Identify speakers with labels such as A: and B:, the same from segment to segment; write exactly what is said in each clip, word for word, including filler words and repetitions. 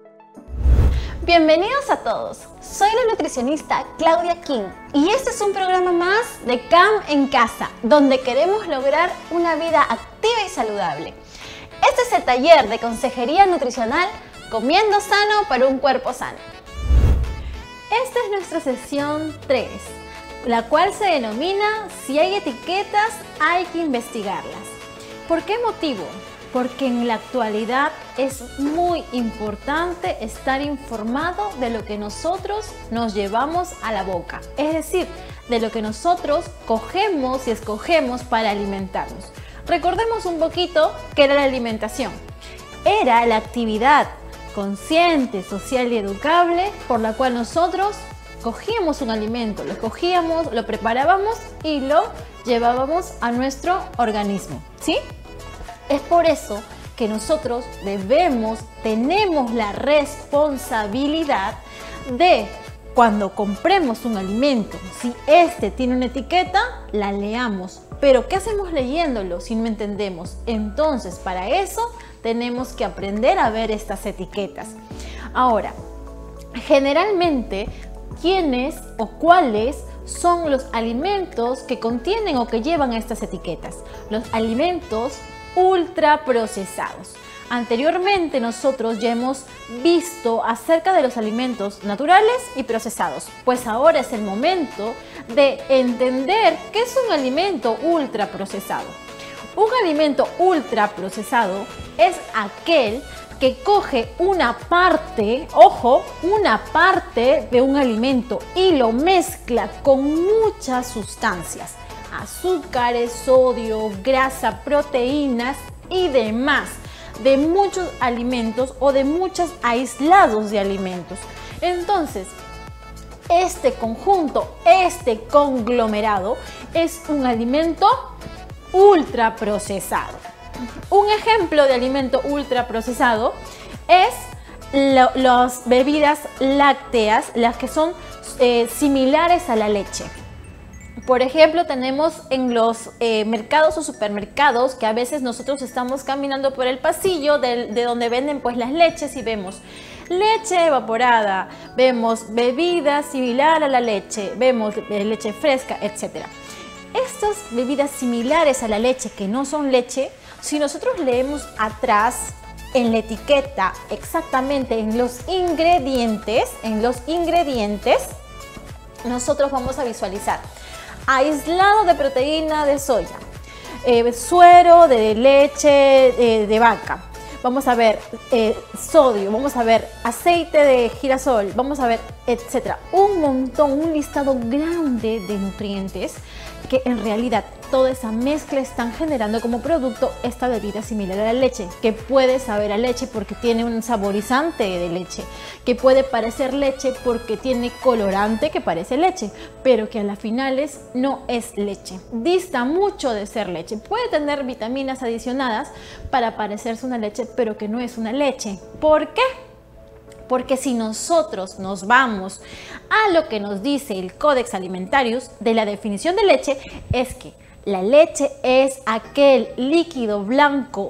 A: Bienvenidos a todos, soy la nutricionista Claudia King y este es un programa más de C A M en Casa, donde queremos lograr una vida activa y saludable. Este es el taller de consejería nutricional Comiendo Sano para un Cuerpo Sano. Esta es nuestra sesión tres, la cual se denomina Si hay etiquetas, hay que investigarlas. ¿Por qué motivo? Porque en la actualidad es muy importante estar informado de lo que nosotros nos llevamos a la boca, es decir, de lo que nosotros cogemos y escogemos para alimentarnos. Recordemos un poquito qué era la alimentación. Era la actividad consciente, social y educable por la cual nosotros cogíamos un alimento, lo cogíamos, lo preparábamos y lo llevábamos a nuestro organismo, ¿sí? Es por eso que nosotros debemos, tenemos la responsabilidad de, cuando compremos un alimento, si este tiene una etiqueta, la leamos. Pero ¿qué hacemos leyéndolo si no entendemos? Entonces, para eso tenemos que aprender a ver estas etiquetas. Ahora, generalmente, ¿quiénes o cuáles son los alimentos que contienen o que llevan estas etiquetas? Los alimentos ultraprocesados. Anteriormente nosotros ya hemos visto acerca de los alimentos naturales y procesados, pues ahora es el momento de entender qué es un alimento ultraprocesado. Un alimento ultraprocesado es aquel que coge una parte, ojo, una parte de un alimento y lo mezcla con muchas sustancias, azúcares, sodio, grasa, proteínas y demás, de muchos alimentos o de muchos aislados de alimentos. Entonces, este conjunto, este conglomerado es un alimento ultraprocesado. Un ejemplo de alimento ultraprocesado es lo, las bebidas lácteas, las que son eh, similares a la leche. Por ejemplo, tenemos en los eh, mercados o supermercados que a veces nosotros estamos caminando por el pasillo de, de donde venden pues las leches y vemos leche evaporada, vemos bebida similar a la leche, vemos eh, leche fresca, etcétera. Estas bebidas similares a la leche que no son leche, si nosotros leemos atrás en la etiqueta exactamente en los ingredientes, en los ingredientes, nosotros vamos a visualizar aislado de proteína de soya, eh, suero de leche eh, de vaca, vamos a ver eh, sodio, vamos a ver aceite de girasol, vamos a ver etcétera. Un montón, un listado grande de nutrientes que en realidad toda esa mezcla están generando como producto esta bebida similar a la leche, que puede saber a leche porque tiene un saborizante de leche, que puede parecer leche porque tiene colorante que parece leche, pero que a las finales no es leche. Dista mucho de ser leche. Puede tener vitaminas adicionadas para parecerse una leche, pero que no es una leche. ¿Por qué? Porque si nosotros nos vamos a lo que nos dice el Codex Alimentarius de la definición de leche, es que la leche es aquel líquido blanco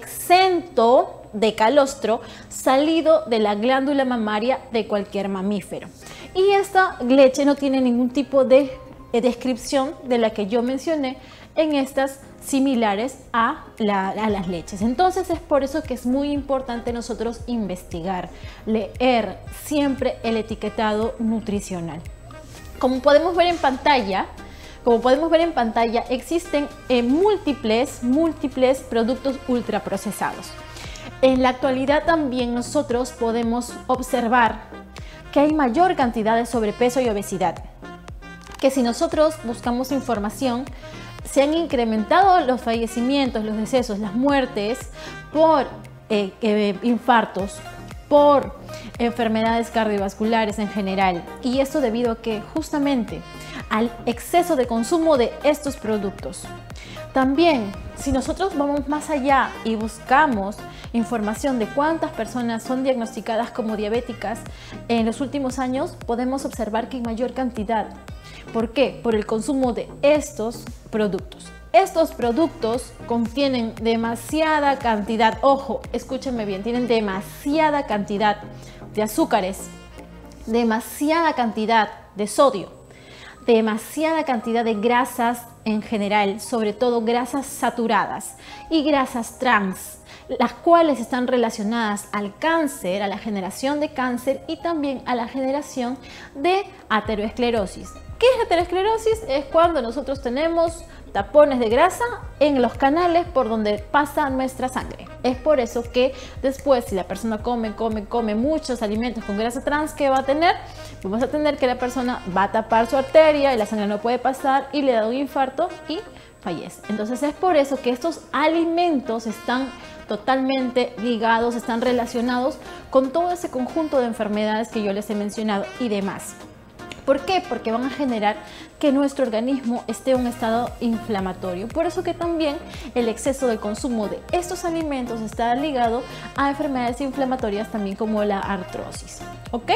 A: exento de calostro salido de la glándula mamaria de cualquier mamífero. Y esta leche no tiene ningún tipo de descripción de la que yo mencioné en estas similares a, la, a las leches. Entonces es por eso que es muy importante nosotros investigar, leer siempre el etiquetado nutricional. Como podemos ver en pantalla, como podemos ver en pantalla, existen eh, múltiples, múltiples productos ultraprocesados. En la actualidad también nosotros podemos observar que hay mayor cantidad de sobrepeso y obesidad, que si nosotros buscamos información, se han incrementado los fallecimientos, los decesos, las muertes por eh, eh, infartos, por enfermedades cardiovasculares en general. Y esto debido a que justamente al exceso de consumo de estos productos. También, si nosotros vamos más allá y buscamos información de cuántas personas son diagnosticadas como diabéticas en los últimos años, podemos observar que hay mayor cantidad. ¿Por qué? Por el consumo de estos productos. estos productos contienen demasiada cantidad, ojo, escúchenme bien, tienen demasiada cantidad de azúcares, demasiada cantidad de sodio, demasiada cantidad de grasas en general, sobre todo grasas saturadas y grasas trans, las cuales están relacionadas al cáncer, a la generación de cáncer y también a la generación de aterosclerosis. ¿Qué es la aterosclerosis? Es cuando nosotros tenemos tapones de grasa en los canales por donde pasa nuestra sangre. Es por eso que después, si la persona come, come, come muchos alimentos con grasa trans, ¿qué va a tener? Vamos a tener que la persona va a tapar su arteria y la sangre no puede pasar y le da un infarto y fallece. Entonces es por eso que estos alimentos están totalmente ligados, están relacionados con todo ese conjunto de enfermedades que yo les he mencionado y demás. ¿Por qué? Porque van a generar que nuestro organismo esté en un estado inflamatorio. Por eso que también el exceso de consumo de estos alimentos está ligado a enfermedades inflamatorias también como la artrosis. ¿Ok?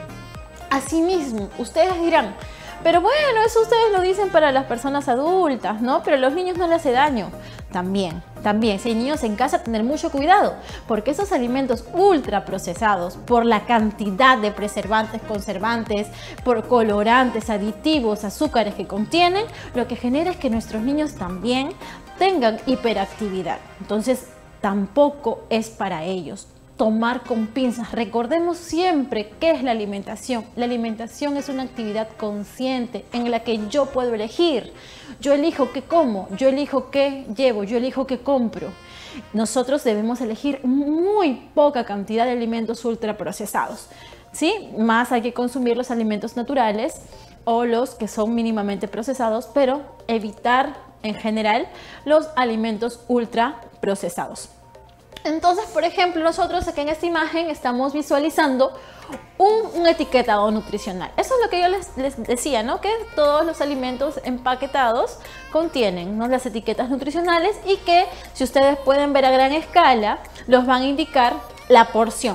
A: Asimismo, ustedes dirán, pero bueno, eso ustedes lo dicen para las personas adultas, ¿no? Pero a los niños no les hace daño. También, también, si hay niños en casa, tener mucho cuidado, porque esos alimentos ultra procesados, por la cantidad de preservantes, conservantes, por colorantes, aditivos, azúcares que contienen, lo que genera es que nuestros niños también tengan hiperactividad. Entonces, tampoco es para ellos. Tomar con pinzas. Recordemos siempre qué es la alimentación. La alimentación es una actividad consciente en la que yo puedo elegir. Yo elijo qué como, yo elijo qué llevo, yo elijo qué compro. Nosotros debemos elegir muy poca cantidad de alimentos ultraprocesados, ¿sí? Más hay que consumir los alimentos naturales o los que son mínimamente procesados, pero evitar en general los alimentos ultraprocesados. Entonces, por ejemplo, nosotros aquí en esta imagen estamos visualizando un, un etiquetado nutricional. Eso es lo que yo les, les decía, ¿no? Que todos los alimentos empaquetados contienen, ¿no?, las etiquetas nutricionales y que, si ustedes pueden ver a gran escala, los van a indicar la porción.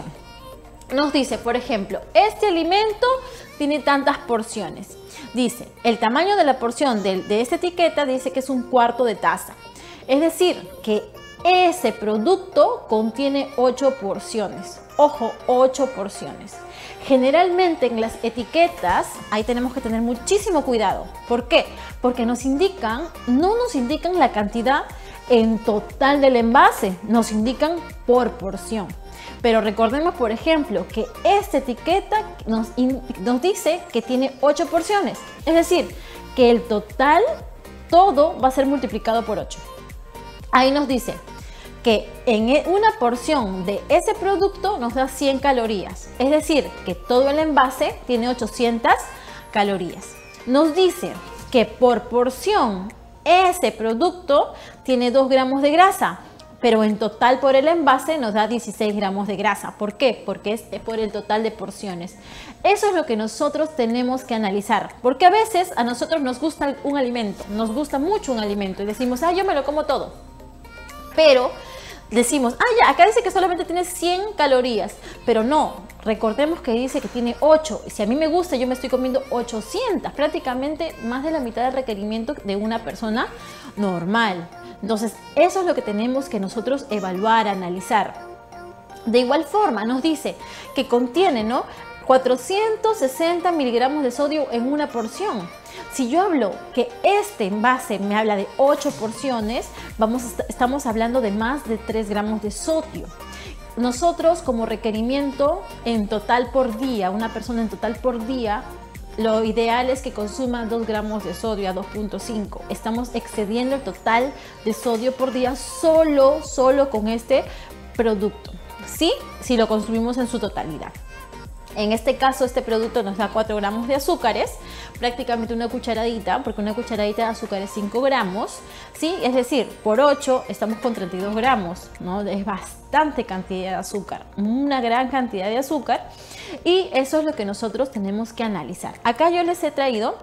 A: Nos dice, por ejemplo, este alimento tiene tantas porciones. Dice, el tamaño de la porción de, de esta etiqueta dice que es un cuarto de taza. Es decir, que ese producto contiene ocho porciones. Ojo, ocho porciones. Generalmente en las etiquetas, ahí tenemos que tener muchísimo cuidado. ¿Por qué? Porque nos indican, no nos indican la cantidad en total del envase, nos indican por porción. Pero recordemos, por ejemplo, que esta etiqueta nos, nos dice que tiene ocho porciones. Es decir, que el total, todo va a ser multiplicado por ocho. Ahí nos dice que en una porción de ese producto nos da cien calorías. Es decir, que todo el envase tiene ochocientas calorías. Nos dice que por porción ese producto tiene dos gramos de grasa, pero en total por el envase nos da dieciséis gramos de grasa. ¿Por qué? Porque es por el total de porciones. Eso es lo que nosotros tenemos que analizar, porque a veces a nosotros nos gusta un alimento, nos gusta mucho un alimento y decimos, ah, yo me lo como todo. Pero decimos, ah, ya, acá dice que solamente tiene cien calorías, pero no, recordemos que dice que tiene ocho. Si a mí me gusta, yo me estoy comiendo ochocientas, prácticamente más de la mitad del requerimiento de una persona normal. Entonces, eso es lo que tenemos que nosotros evaluar, analizar. De igual forma, nos dice que contiene, ¿no?, cuatrocientos sesenta miligramos de sodio en una porción. Si yo hablo que este envase me habla de ocho porciones, vamos a, estamos hablando de más de tres gramos de sodio. Nosotros, como requerimiento en total por día, una persona en total por día, lo ideal es que consuma dos gramos de sodio a dos punto cinco. Estamos excediendo el total de sodio por día solo, solo con este producto, ¿sí? Si lo consumimos en su totalidad. En este caso, este producto nos da cuatro gramos de azúcares, prácticamente una cucharadita, porque una cucharadita de azúcar es cinco gramos, ¿sí? Es decir, por ocho estamos con treinta y dos gramos, ¿no? Es bastante cantidad de azúcar, una gran cantidad de azúcar, y eso es lo que nosotros tenemos que analizar. Acá yo les he traído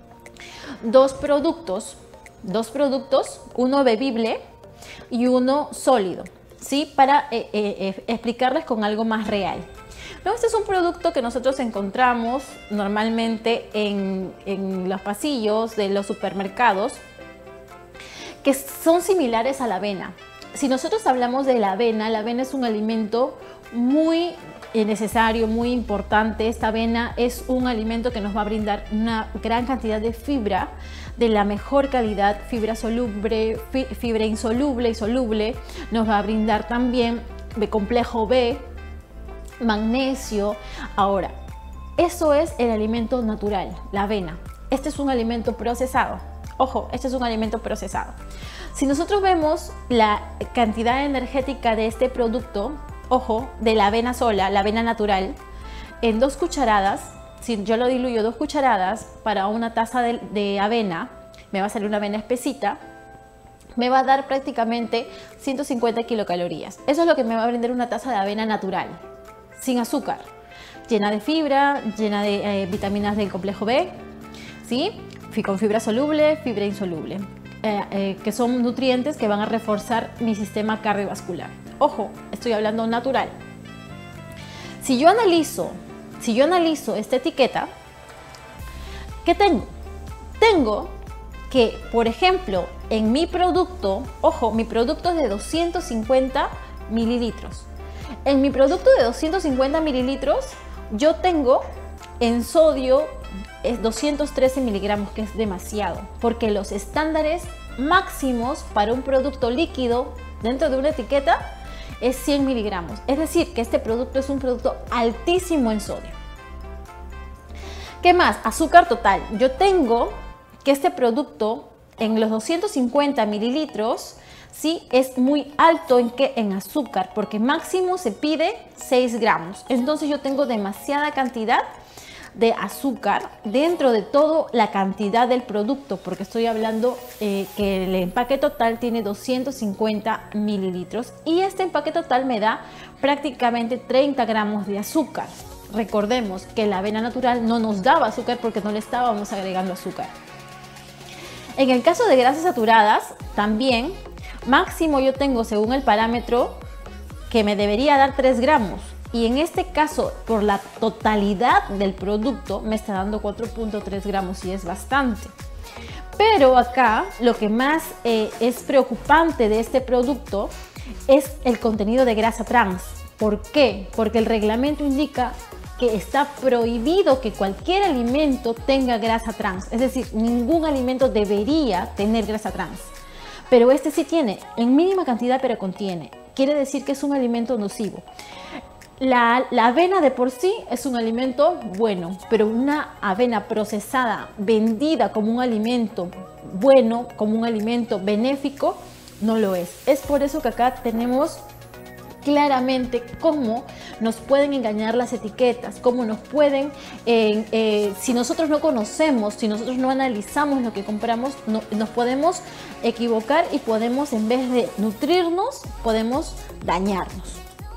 A: dos productos, dos productos, uno bebible y uno sólido, ¿sí? Para eh, eh, explicarles con algo más real. Este es un producto que nosotros encontramos normalmente en, en los pasillos de los supermercados, que son similares a la avena. Si nosotros hablamos de la avena, la avena es un alimento muy necesario, muy importante. Esta avena es un alimento que nos va a brindar una gran cantidad de fibra de la mejor calidad, fibra soluble, fi, fibra insoluble y soluble. Nos va a brindar también de complejo B, magnesio. Ahora, eso es el alimento natural, la avena. Este es un alimento procesado. Ojo, este es un alimento procesado. Si nosotros vemos la cantidad energética de este producto, ojo, de la avena sola, la avena natural, en dos cucharadas, si yo lo diluyo dos cucharadas para una taza de, de avena, me va a salir una avena espesita, me va a dar prácticamente ciento cincuenta kilocalorías. Eso es lo que me va a brindar una taza de avena natural, sin azúcar, llena de fibra, llena de eh, vitaminas del complejo B, ¿sí? Con fibra soluble, fibra insoluble, eh, eh, que son nutrientes que van a reforzar mi sistema cardiovascular. Ojo, estoy hablando natural. Si yo analizo, si yo analizo esta etiqueta, ¿qué tengo? Tengo que, por ejemplo, en mi producto, ojo, mi producto es de doscientos cincuenta mililitros. En mi producto de doscientos cincuenta mililitros, yo tengo en sodio es doscientos trece miligramos, que es demasiado, porque los estándares máximos para un producto líquido dentro de una etiqueta es cien miligramos. Es decir, que este producto es un producto altísimo en sodio. ¿Qué más? Azúcar total. Yo tengo que este producto en los doscientos cincuenta mililitros, sí, es muy alto en, ¿qué? En azúcar, porque máximo se pide seis gramos. Entonces yo tengo demasiada cantidad de azúcar dentro de toda la cantidad del producto, porque estoy hablando eh, que el empaque total tiene doscientos cincuenta mililitros y este empaque total me da prácticamente treinta gramos de azúcar. Recordemos que la avena natural no nos daba azúcar porque no le estábamos agregando azúcar. En el caso de grasas saturadas, también máximo yo tengo, según el parámetro, que me debería dar tres gramos. Y en este caso, por la totalidad del producto, me está dando cuatro punto tres gramos y es bastante. Pero acá, lo que más eh, es preocupante de este producto es el contenido de grasa trans. ¿Por qué? Porque el reglamento indica que está prohibido que cualquier alimento tenga grasa trans. Es decir, ningún alimento debería tener grasa trans. Pero este sí tiene, en mínima cantidad, pero contiene. Quiere decir que es un alimento nocivo. La, la avena de por sí es un alimento bueno, pero una avena procesada, vendida como un alimento bueno, como un alimento benéfico, no lo es. Es por eso que acá tenemos claramente cómo nos pueden engañar las etiquetas, cómo nos pueden, eh, eh, si nosotros no conocemos, si nosotros no analizamos lo que compramos, no, nos podemos equivocar y podemos, en vez de nutrirnos, podemos dañarnos.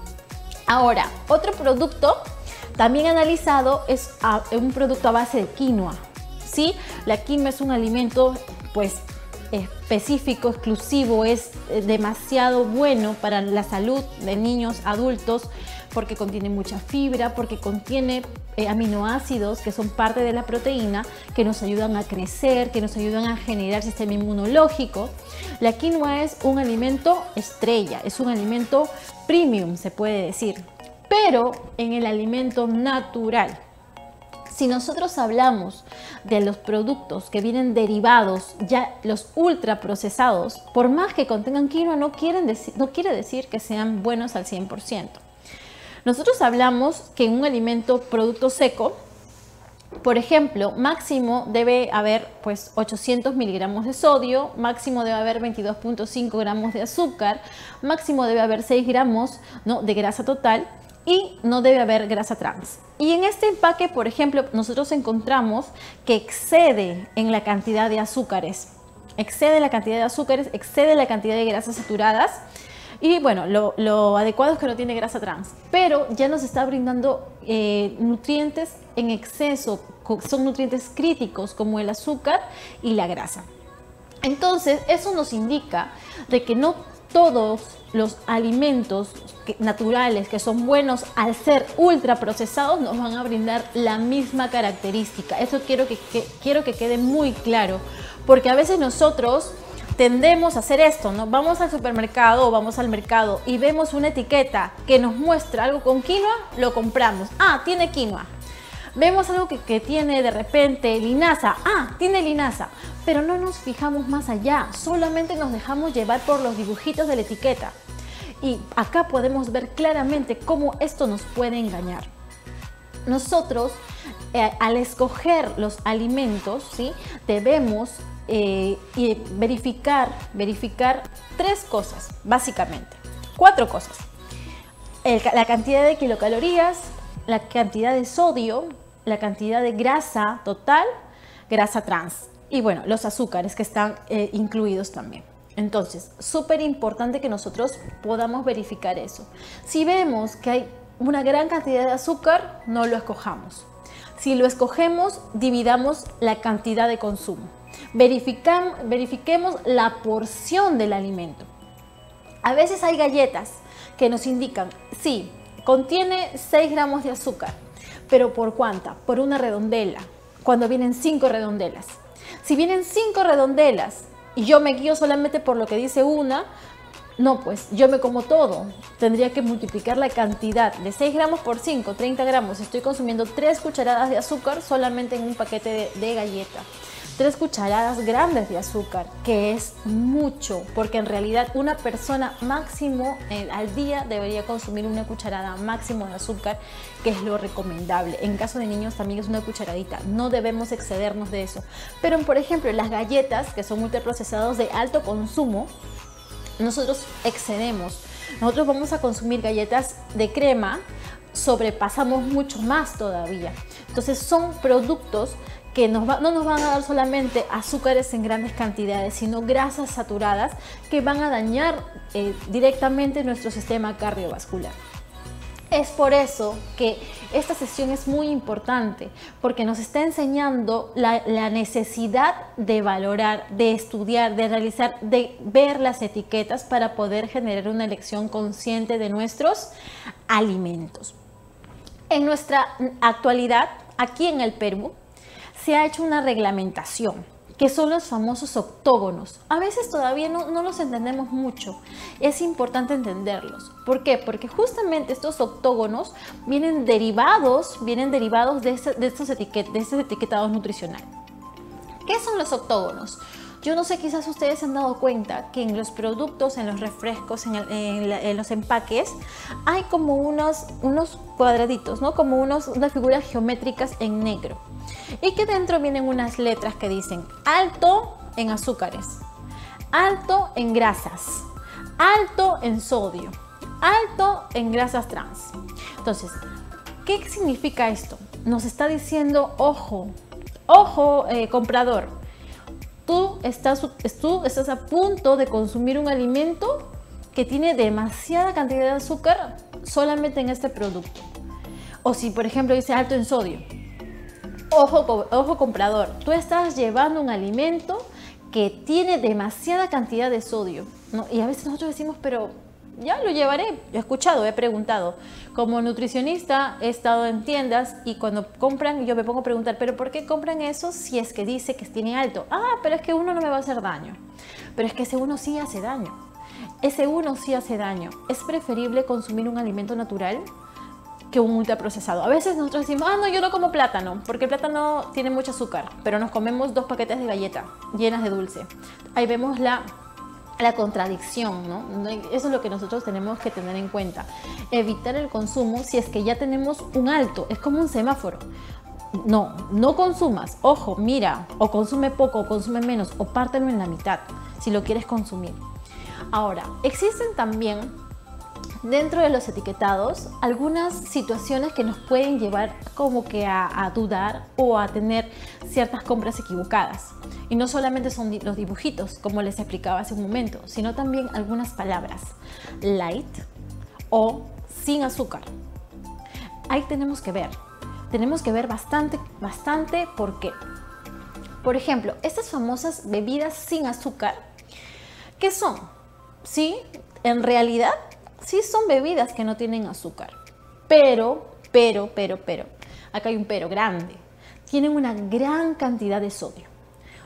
A: Ahora, otro producto también analizado es a, un producto a base de quinoa, ¿sí? La quinoa es un alimento pues específico, exclusivo, es demasiado bueno para la salud de niños, adultos, porque contiene mucha fibra, porque contiene eh, aminoácidos que son parte de la proteína, que nos ayudan a crecer, que nos ayudan a generar sistema inmunológico. La quinoa es un alimento estrella, es un alimento premium, se puede decir, pero en el alimento natural. Si nosotros hablamos de los productos que vienen derivados, ya los ultraprocesados, por más que contengan quinoa, no, quieren decir, no quiere decir que sean buenos al cien por ciento. Nosotros hablamos que en un alimento producto seco, por ejemplo, máximo debe haber pues ochocientos miligramos de sodio, máximo debe haber veintidós punto cinco gramos de azúcar, máximo debe haber seis gramos, ¿no?, de grasa total y no debe haber grasa trans. Y en este empaque, por ejemplo, nosotros encontramos que excede en la cantidad de azúcares, excede la cantidad de azúcares, excede la cantidad de grasas saturadas. Y bueno, lo, lo adecuado es que no tiene grasa trans, pero ya nos está brindando eh, nutrientes en exceso, son nutrientes críticos como el azúcar y la grasa. Entonces, eso nos indica de que no todos los alimentos que, naturales que son buenos al ser ultra procesados nos van a brindar la misma característica. Eso quiero que, que, quiero que quede muy claro, porque a veces nosotros tendemos a hacer esto, ¿no? Vamos al supermercado o vamos al mercado y vemos una etiqueta que nos muestra algo con quinoa, lo compramos. Ah, tiene quinoa. Vemos algo que, que tiene de repente linaza. Ah, tiene linaza. Pero no nos fijamos más allá, solamente nos dejamos llevar por los dibujitos de la etiqueta. Y acá podemos ver claramente cómo esto nos puede engañar. Nosotros, eh, al escoger los alimentos, ¿sí?, debemos eh, y verificar, verificar tres cosas, básicamente. Cuatro cosas. El, la cantidad de kilocalorías, la cantidad de sodio, la cantidad de grasa total, grasa trans y bueno, los azúcares que están eh, incluidos también. Entonces, súper importante que nosotros podamos verificar eso. Si vemos que hay una gran cantidad de azúcar, no lo escojamos. Si lo escogemos, dividamos la cantidad de consumo. Verificam, verifiquemos la porción del alimento. A veces hay galletas que nos indican, sí, contiene seis gramos de azúcar, pero ¿por cuánta? Por una redondela, cuando vienen cinco redondelas. Si vienen cinco redondelas y yo me guío solamente por lo que dice una, no, pues yo me como todo. Tendría que multiplicar la cantidad de seis gramos por cinco, treinta gramos. Estoy consumiendo tres cucharadas de azúcar solamente en un paquete de, de galleta. tres cucharadas grandes de azúcar, que es mucho, porque en realidad una persona máximo eh, al día debería consumir una cucharada máximo de azúcar, que es lo recomendable. En caso de niños también es una cucharadita, no debemos excedernos de eso. Pero por ejemplo, las galletas, que son ultraprocesados de alto consumo, nosotros excedemos. Nosotros vamos a consumir galletas de crema, sobrepasamos mucho más todavía. Entonces son productos que nos va, no nos van a dar solamente azúcares en grandes cantidades, sino grasas saturadas que van a dañar eh, directamente nuestro sistema cardiovascular. Es por eso que esta sesión es muy importante, porque nos está enseñando la, la necesidad de valorar, de estudiar, de realizar, de ver las etiquetas para poder generar una elección consciente de nuestros alimentos. En nuestra actualidad, aquí en el Perú, se ha hecho una reglamentación, que son los famosos octógonos. A veces todavía no, no los entendemos mucho. Es importante entenderlos. ¿Por qué? Porque justamente estos octógonos vienen derivados, vienen derivados de, este, de, estos etiquet, de estos etiquetados nutricionales. ¿Qué son los octógonos? Yo no sé, quizás ustedes se han dado cuenta que en los productos, en los refrescos, en, el, en, la, en los empaques, hay como unos, unos cuadraditos, ¿no? Como unos, unas figuras geométricas en negro. Y que dentro vienen unas letras que dicen alto en azúcares, alto en grasas, alto en sodio, alto en grasas trans. Entonces, ¿qué significa esto? Nos está diciendo, ojo, ojo eh, comprador, tú estás, tú estás a punto de consumir un alimento que tiene demasiada cantidad de azúcar solamente en este producto. O si por ejemplo dice alto en sodio, Ojo, ojo comprador, tú estás llevando un alimento que tiene demasiada cantidad de sodio, ¿no? Y a veces nosotros decimos, pero ya lo llevaré. Yo he escuchado, he preguntado. Como nutricionista he estado en tiendas y cuando compran, yo me pongo a preguntar, ¿pero por qué compran eso si es que dice que tiene alto? Ah, pero es que uno no me va a hacer daño. Pero es que ese uno sí hace daño. Ese uno sí hace daño. Es preferible consumir un alimento natural que un ultraprocesado. A veces nosotros decimos, ah, no, yo no como plátano, porque el plátano tiene mucho azúcar, pero nos comemos dos paquetes de galleta llenas de dulce. Ahí vemos la, la contradicción, ¿no? Eso es lo que nosotros tenemos que tener en cuenta. Evitar el consumo si es que ya tenemos un alto, es como un semáforo. No, no consumas, ojo, mira, o consume poco, o consume menos, o pártelo en la mitad, si lo quieres consumir. Ahora, existen también dentro de los etiquetados algunas situaciones que nos pueden llevar como que a, a dudar o a tener ciertas compras equivocadas. Y no solamente son los dibujitos, como les explicaba hace un momento, sino también algunas palabras, light o sin azúcar. Ahí tenemos que ver, tenemos que ver bastante, bastante por qué. Por ejemplo, estas famosas bebidas sin azúcar, ¿qué son? Sí, en realidad sí son bebidas que no tienen azúcar, pero, pero, pero, pero, acá hay un pero grande, tienen una gran cantidad de sodio.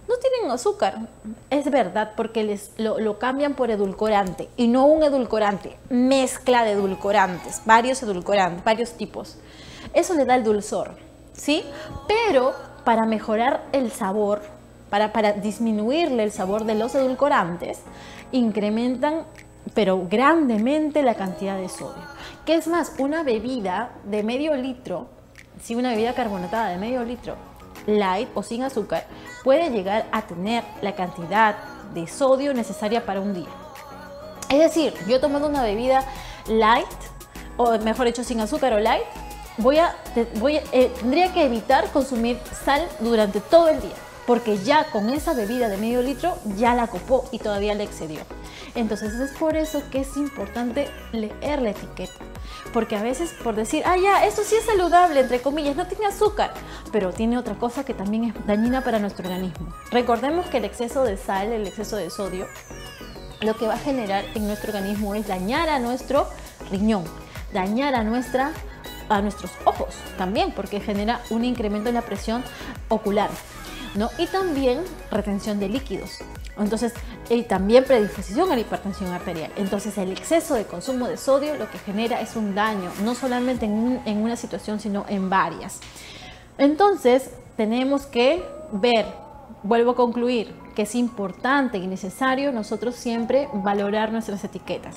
A: no tienen azúcar. Es verdad, porque les, lo, lo cambian por edulcorante, y no un edulcorante, mezcla de edulcorantes, varios edulcorantes, varios tipos. Eso le da el dulzor, ¿sí? Pero para mejorar el sabor, para, para disminuirle el sabor de los edulcorantes, incrementan, pero grandemente, la cantidad de sodio. Que es más, una bebida de medio litro, si una bebida carbonatada de medio litro, light o sin azúcar, puede llegar a tener la cantidad de sodio necesaria para un día. Es decir, yo tomando una bebida light, o mejor dicho sin azúcar o light, voy a, voy a, eh, tendría que evitar consumir sal durante todo el día, porque ya con esa bebida de medio litro ya la copó y todavía le excedió. Entonces es por eso que es importante leer la etiqueta, porque a veces por decir, ah ya, esto sí es saludable, entre comillas, no tiene azúcar, pero tiene otra cosa que también es dañina para nuestro organismo. Recordemos que el exceso de sal, el exceso de sodio, lo que va a generar en nuestro organismo es dañar a nuestro riñón, dañar a, nuestra, a nuestros ojos también, porque genera un incremento en la presión ocular, ¿no? Y también retención de líquidos. Entonces, y también predisposición a la hipertensión arterial. Entonces, el exceso de consumo de sodio lo que genera es un daño, no solamente en, un, en una situación, sino en varias. Entonces, tenemos que ver, vuelvo a concluir, que es importante y necesario nosotros siempre valorar nuestras etiquetas.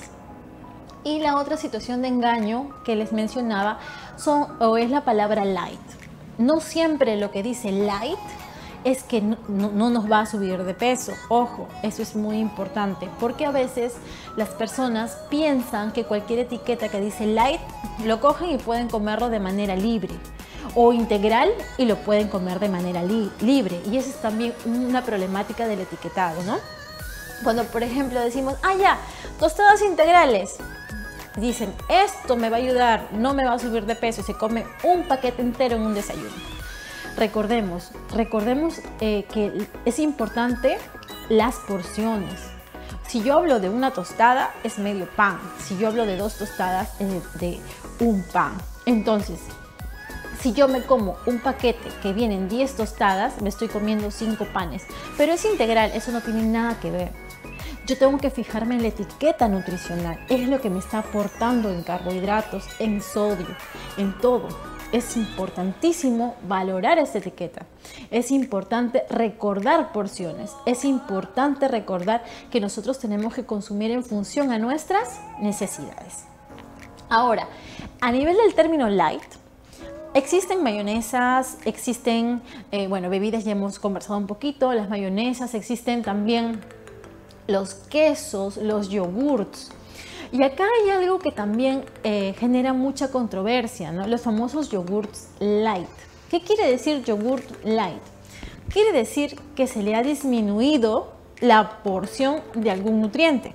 A: Y la otra situación de engaño que les mencionaba son, o es la palabra light. No siempre lo que dice light es que no, no, no nos va a subir de peso. Ojo, eso es muy importante, porque a veces las personas piensan que cualquier etiqueta que dice light lo cogen y pueden comerlo de manera libre, o integral y lo pueden comer de manera li libre. Y esa es también una problemática del etiquetado, ¿no? Cuando, por ejemplo, decimos, ah, ya, tostadas integrales. Dicen, esto me va a ayudar, no me va a subir de peso, y se come un paquete entero en un desayuno. Recordemos, recordemos eh, que es importante las porciones. Si yo hablo de una tostada, es medio pan. Si yo hablo de dos tostadas, es de un pan. Entonces, si yo me como un paquete que vienen diez tostadas, me estoy comiendo cinco panes. Pero es integral, eso no tiene nada que ver. Yo tengo que fijarme en la etiqueta nutricional. Es lo que me está aportando en carbohidratos, en sodio, en todo. Es importantísimo valorar esta etiqueta. Es importante recordar porciones. Es importante recordar que nosotros tenemos que consumir en función a nuestras necesidades. Ahora, a nivel del término light, existen mayonesas, existen, eh, bueno, bebidas, ya hemos conversado un poquito, las mayonesas, existen también los quesos, los yogurts. Y acá hay algo que también eh, genera mucha controversia, ¿no? Los famosos yogurts light. ¿Qué quiere decir yogurt light? Quiere decir que se le ha disminuido la porción de algún nutriente,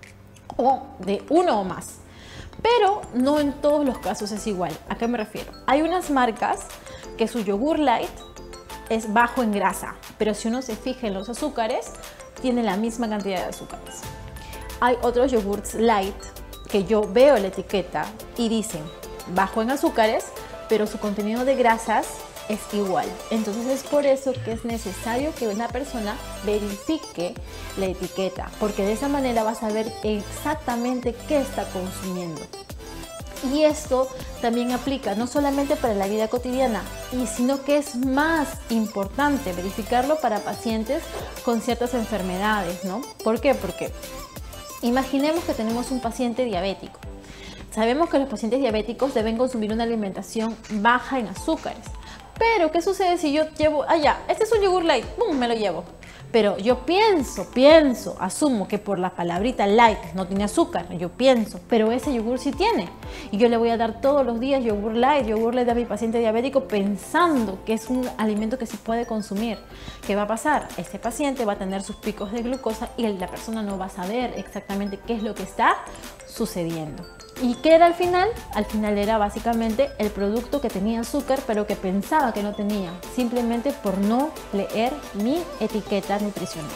A: o de uno o más. Pero no en todos los casos es igual. ¿A qué me refiero? Hay unas marcas que su yogur light es bajo en grasa, pero si uno se fija en los azúcares, tiene la misma cantidad de azúcares. Hay otros yogurts light que yo veo la etiqueta y dicen bajo en azúcares, pero su contenido de grasas es igual. Entonces es por eso que es necesario que una persona verifique la etiqueta, porque de esa manera va a saber exactamente qué está consumiendo. Y esto también aplica no solamente para la vida cotidiana, y sino que es más importante verificarlo para pacientes con ciertas enfermedades, ¿no? ¿Por qué? Porque imaginemos que tenemos un paciente diabético. Sabemos que los pacientes diabéticos deben consumir una alimentación baja en azúcares. Pero, ¿qué sucede si yo llevo, ah ya, este es un yogur light, ¡pum!, me lo llevo? Pero yo pienso, pienso, asumo que por la palabrita light no tiene azúcar, yo pienso, pero ese yogur sí tiene. Y yo le voy a dar todos los días yogur light, yogur light a mi paciente diabético pensando que es un alimento que se puede consumir. ¿Qué va a pasar? Este paciente va a tener sus picos de glucosa y la persona no va a saber exactamente qué es lo que está sucediendo. ¿Y qué era al final? Al final era básicamente el producto que tenía azúcar, pero que pensaba que no tenía, simplemente por no leer mi etiqueta nutricional.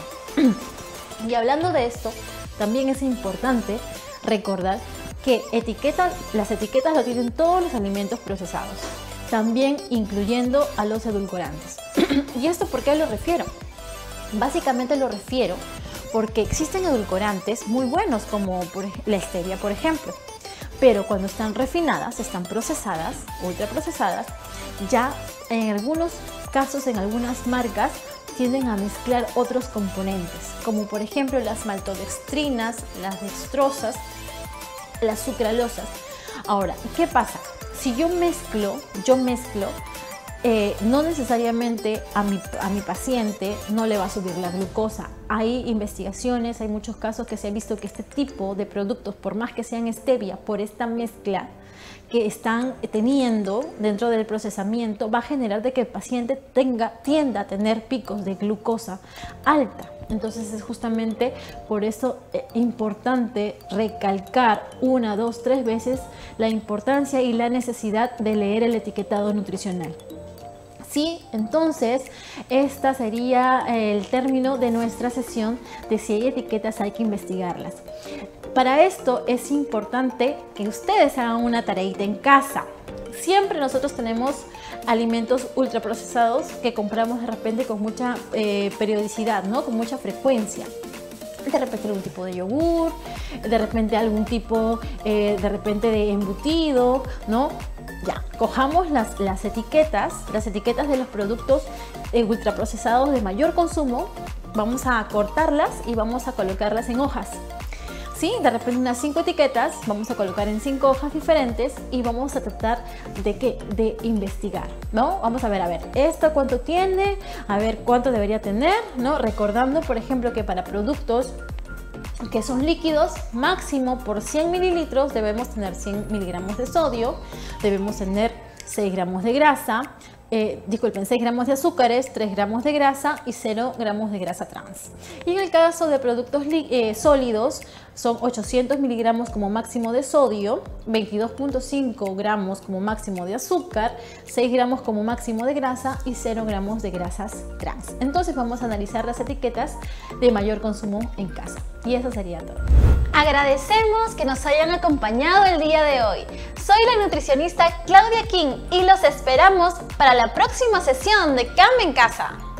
A: Y hablando de esto, también es importante recordar que etiquetas, las etiquetas lo tienen todos los alimentos procesados, también incluyendo a los edulcorantes. ¿Y esto por qué lo refiero? Básicamente lo refiero porque existen edulcorantes muy buenos como por la stevia, por ejemplo, pero cuando están refinadas, están procesadas, ultraprocesadas, ya en algunos casos, en algunas marcas, tienden a mezclar otros componentes, como por ejemplo las maltodextrinas, las dextrosas, las sucralosas. Ahora, ¿qué pasa? Si yo mezclo, yo mezclo, eh, no necesariamente a mi, a mi paciente no le va a subir la glucosa. Hay investigaciones, hay muchos casos que se ha visto que este tipo de productos, por más que sean stevia, por esta mezcla que están teniendo dentro del procesamiento, va a generar de que el paciente tenga, tienda a tener picos de glucosa alta. Entonces es justamente por eso eh, importante recalcar una, dos, tres veces la importancia y la necesidad de leer el etiquetado nutricional. Sí, entonces esta sería el término de nuestra sesión de si hay etiquetas hay que investigarlas. Para esto es importante que ustedes hagan una tareita en casa. Siempre nosotros tenemos alimentos ultraprocesados que compramos de repente con mucha eh, periodicidad, ¿no? Con mucha frecuencia. De repente algún tipo de yogur, de repente algún tipo eh, de repente de embutido, ¿no? Ya, cojamos las, las etiquetas, las etiquetas de los productos eh, ultraprocesados de mayor consumo, vamos a cortarlas y vamos a colocarlas en hojas. ¿Sí? De repente unas cinco etiquetas vamos a colocar en cinco hojas diferentes y vamos a tratar de, ¿qué? De investigar, ¿no? Vamos a ver, a ver, esto cuánto tiene, a ver cuánto debería tener, ¿no? Recordando, por ejemplo, que para productos que son líquidos, máximo por cien mililitros debemos tener cien miligramos de sodio, debemos tener seis gramos de grasa, eh, disculpen, seis gramos de azúcares, tres gramos de grasa y cero gramos de grasa trans. Y en el caso de productos eh, sólidos, son ochocientos miligramos como máximo de sodio, veintidós punto cinco gramos como máximo de azúcar, seis gramos como máximo de grasa y cero gramos de grasas trans. Entonces vamos a analizar las etiquetas de mayor consumo en casa. Y eso sería todo.
B: Agradecemos que nos hayan acompañado el día de hoy. Soy la nutricionista Claudia King y los esperamos para la próxima sesión de Cambia en Casa.